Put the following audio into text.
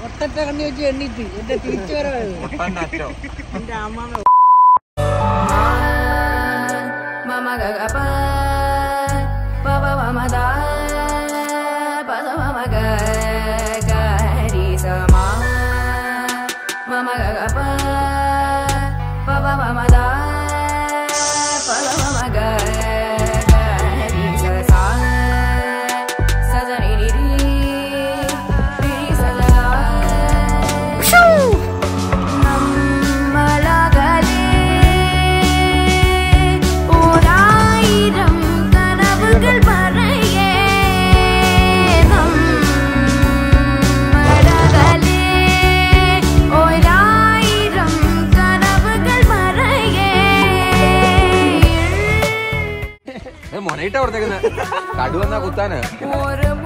ഒട്ടറ്റ കണ്ണി വെച്ച് എണ്ണീറ്റ് എന്റെ തിരിച്ചു വരവായത് എന്റെ അമ്മാമ മോനയിട്ടാ കൊടുത്തേക്കുന്നത് കടുവന്നാ കുത്താന്